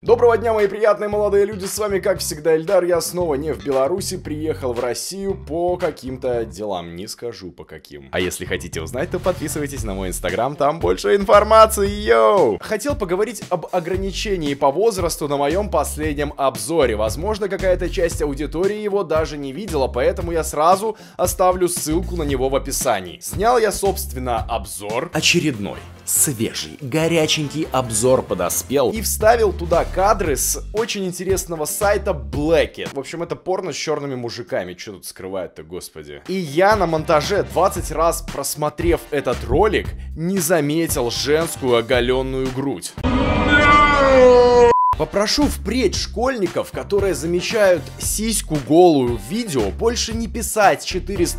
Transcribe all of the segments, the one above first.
Доброго дня, мои приятные молодые люди, с вами как всегда Эльдар, я снова не в Беларуси, приехал в Россию по каким-то делам, не скажу по каким. А если хотите узнать, то подписывайтесь на мой инстаграм, там больше информации, йоу! Хотел поговорить об ограничении по возрасту на моем последнем обзоре, возможно какая-то часть аудитории его даже не видела, поэтому я сразу оставлю ссылку на него в описании. Снял я, собственно, обзор очередной. Свежий, горяченький обзор подоспел и вставил туда кадры с очень интересного сайта Blackit. В общем, это порно с черными мужиками. Что тут скрывает-то, господи. И я на монтаже, 20 раз просмотрев этот ролик, не заметил женскую оголенную грудь. Попрошу впредь школьников, которые замечают сиську голую в видео, больше не писать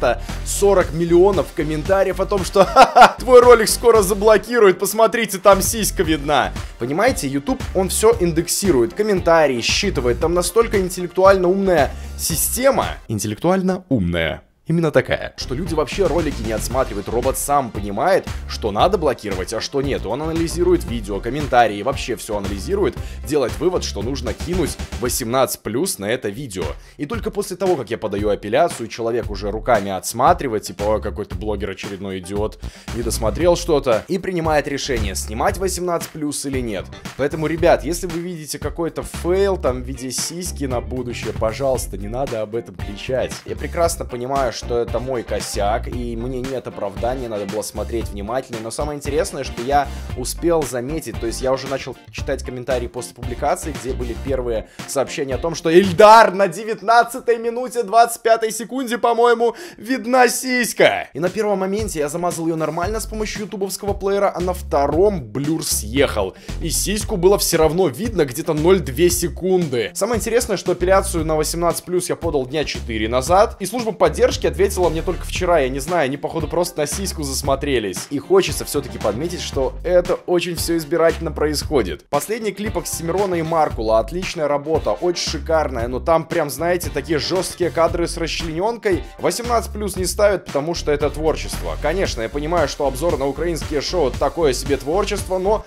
440 миллионов комментариев о том, что «Ха-ха, твой ролик скоро заблокируют, посмотрите, там сиська видна». Понимаете, YouTube, он все индексирует, комментарии считывает, там настолько интеллектуально умная система. Интеллектуально умная. Именно такая, что люди вообще ролики не отсматривают, робот сам понимает, что надо блокировать, а что нет. Он анализирует видео, комментарии, вообще все анализирует, делает вывод, что нужно кинуть 18+ на это видео. И только после того, как я подаю апелляцию, человек уже руками отсматривает, типа какой-то блогер очередной идиот, не досмотрел что-то, и принимает решение, снимать 18+ или нет. Поэтому, ребят, если вы видите какой-то фейл там в виде сиськи на будущее, пожалуйста, не надо об этом кричать. Я прекрасно понимаю, что это мой косяк, и мне нет оправдания, надо было смотреть внимательно. Но самое интересное, что я успел заметить, то есть я уже начал читать комментарии после публикации, где были первые сообщения о том, что Эльдар, на 19 минуте 25 секунде, по-моему, видна сиська. И на первом моменте я замазал ее нормально с помощью ютубовского плеера, а на втором блюр съехал. И сиську было все равно видно где-то 0,2 секунды. Самое интересное, что апелляцию на 18+ я подал дня 4 назад, и служба поддержки ответила мне только вчера, я не знаю, они походу просто на сиську засмотрелись. И хочется все-таки подметить, что это очень все избирательно происходит. Последний клип Оксимирона и Маркула, отличная работа, очень шикарная, но там прям, знаете, такие жесткие кадры с расчлененкой. 18+ не ставят, потому что это творчество. Конечно, я понимаю, что обзор на украинские шоу такое себе творчество, но...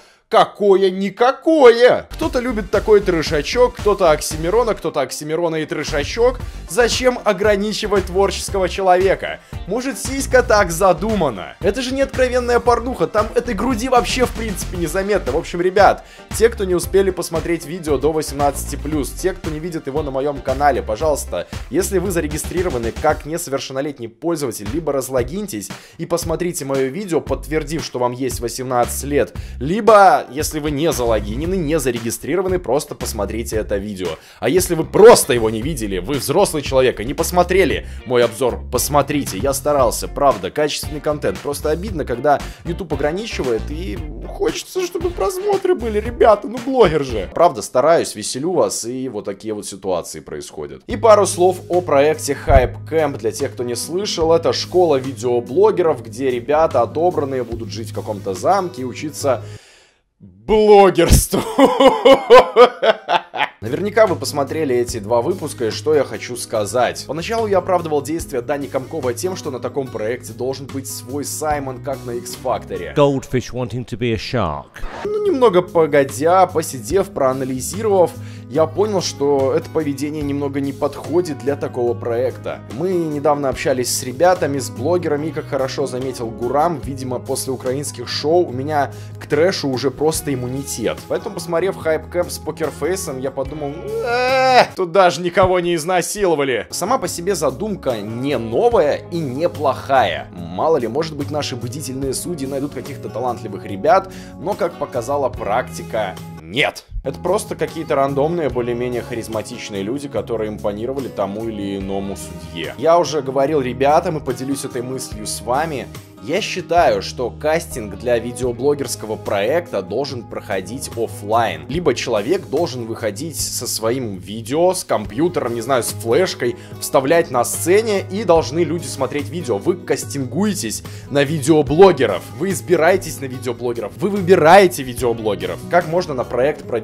Какое-никакое! Кто-то любит такой трешачок, кто-то Оксимирона и трешачок. Зачем ограничивать творческого человека? Может, сиська так задумана? Это же не откровенная порнуха, там этой груди вообще в принципе незаметно. В общем, ребят, те, кто не успели посмотреть видео до 18+, те, кто не видит его на моем канале, пожалуйста, если вы зарегистрированы как несовершеннолетний пользователь, либо разлогиньтесь и посмотрите мое видео, подтвердив, что вам есть 18 лет, либо... Если вы не залогинены, не зарегистрированы, просто посмотрите это видео. А если вы просто его не видели, вы взрослый человек и не посмотрели мой обзор, посмотрите, я старался, правда, качественный контент. Просто обидно, когда YouTube ограничивает, и хочется, чтобы просмотры были, ребята, ну блогер же. Правда, стараюсь, веселю вас, и вот такие вот ситуации происходят. И пару слов о проекте Hype Camp для тех, кто не слышал. Это школа видеоблогеров, где ребята отобранные будут жить в каком-то замке и учиться... блогерству. Наверняка вы посмотрели эти два выпуска, и что я хочу сказать. Поначалу я оправдывал действия Дани Комкова тем, что на таком проекте должен быть свой Саймон, как на X-Factor. Goldfish wanting to be a shark. Ну, немного погодя, посидев, проанализировав, я понял, что это поведение немного не подходит для такого проекта. Мы недавно общались с ребятами, с блогерами, и, как хорошо заметил Гурам, видимо, после украинских шоу у меня к трэшу уже просто иммунитет. Поэтому, посмотрев Hype Camp с покерфейсом, я подумал, тут даже никого не изнасиловали. Сама по себе задумка не новая и не плохая. Мало ли, может быть, наши бдительные судьи найдут каких-то талантливых ребят, но, как показала практика, нет. Это просто какие-то рандомные, более-менее харизматичные люди, которые импонировали тому или иному судье. Я уже говорил ребятам и поделюсь этой мыслью с вами. Я считаю, что кастинг для видеоблогерского проекта должен проходить офлайн. Либо человек должен выходить со своим видео, с компьютером, не знаю, с флешкой, вставлять на сцене, и должны люди смотреть видео. Вы кастингуетесь на видеоблогеров, вы избираетесь на видеоблогеров, вы выбираете видеоблогеров. Как можно на проект про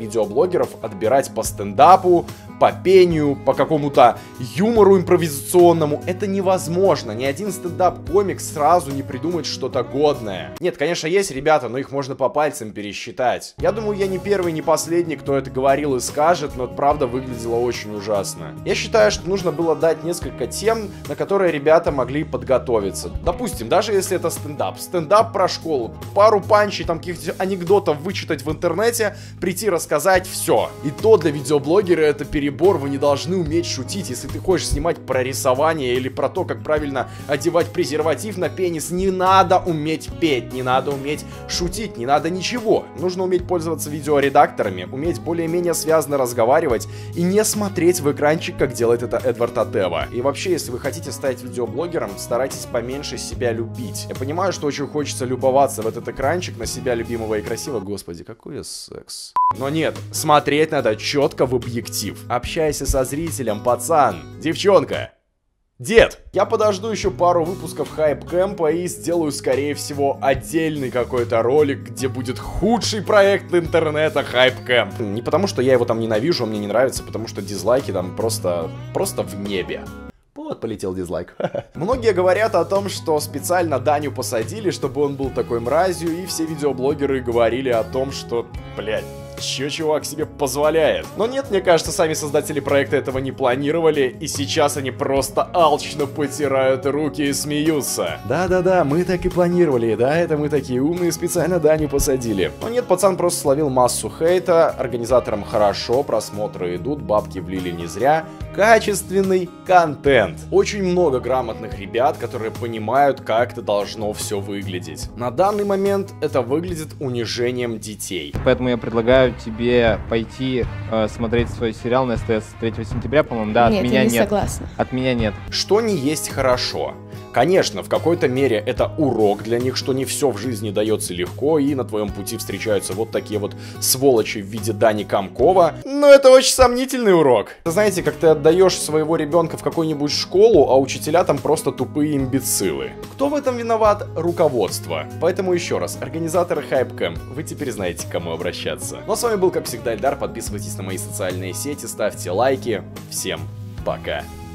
видеоблогеров отбирать по стендапу, по пению, по какому-то юмору импровизационному. Это невозможно. Ни один стендап-комик сразу не придумает что-то годное. Нет, конечно, есть ребята, но их можно по пальцам пересчитать. Я думаю, я не первый, не последний, кто это говорил и скажет, но это правда выглядело очень ужасно. Я считаю, что нужно было дать несколько тем, на которые ребята могли подготовиться. Допустим, даже если это стендап. Стендап про школу. Пару панчей, там каких-то анекдотов вычитать в интернете, прийти рассказать, все. И то для видеоблогера это перебор, вы не должны уметь шутить. Если ты хочешь снимать про рисование или про то, как правильно одевать презерватив на пенис, не надо уметь петь, не надо уметь шутить, не надо ничего. Нужно уметь пользоваться видеоредакторами, уметь более-менее связно разговаривать и не смотреть в экранчик, как делает это Эдвард Атева. И вообще, если вы хотите стать видеоблогером, старайтесь поменьше себя любить. Я понимаю, что очень хочется любоваться в этот экранчик на себя любимого и красивого. Господи, какой секс. Но нет, смотреть надо четко в объектив. Общайся со зрителем, пацан, девчонка, дед. Я подожду еще пару выпусков хайп-кэмпа и сделаю, скорее всего, отдельный какой-то ролик, где будет худший проект интернета хайп-кэмп. Не потому, что я его там ненавижу, он мне не нравится, потому что дизлайки там просто в небе. Вот, полетел дизлайк. Многие говорят о том, что специально Даню посадили, чтобы он был такой мразью, и все видеоблогеры говорили о том, что, блядь, чё чувак себе позволяет? Но нет, мне кажется, сами создатели проекта этого не планировали, и сейчас они просто алчно потирают руки и смеются. Да-да-да, мы так и планировали, да, это мы такие умные, специально Даню посадили. Но нет, пацан просто словил массу хейта, организаторам хорошо, просмотры идут, бабки влили не зря. Качественный контент. Очень много грамотных ребят, которые понимают, как это должно все выглядеть. На данный момент это выглядит унижением детей. Поэтому я предлагаю тебе пойти смотреть свой сериал на СТС 3 сентября, по-моему, да? Нет, от меня я не нет. согласна. От меня нет. Что не есть хорошо. Конечно, в какой-то мере это урок для них, что не все в жизни дается легко, и на твоем пути встречаются вот такие вот сволочи в виде Дани Комкова. Но это очень сомнительный урок. Знаете, как ты отдаешь своего ребенка в какую-нибудь школу, а учителя там просто тупые имбецилы. Кто в этом виноват? Руководство. Поэтому еще раз, организаторы хайп-кэмп, вы теперь знаете, к кому обращаться. Ну а с вами был, как всегда, Эльдар. Подписывайтесь на мои социальные сети, ставьте лайки. Всем пока.